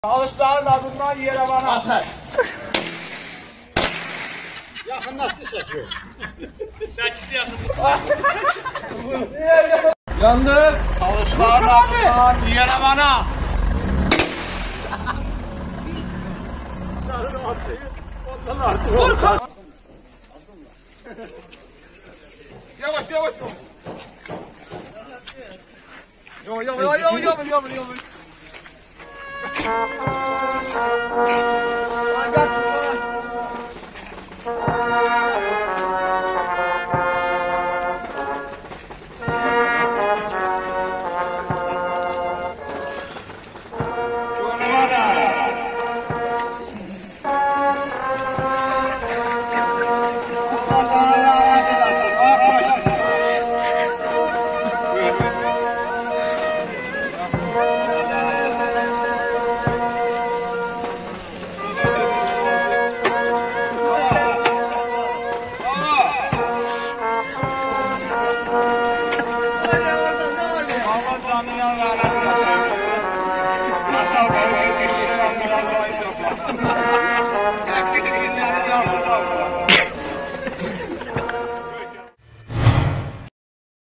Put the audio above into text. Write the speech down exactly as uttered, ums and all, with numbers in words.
Alışların adından yere bana. Atar. Yakınlaştı çekiyor. Çekişti yakınlaştı. Yandı. Alışların adından yere bana. Ondan artık. Dur kalk. Yavaş yavaş. Yavaş yavaş yavaş yavaş yavaş yavaş yavaş.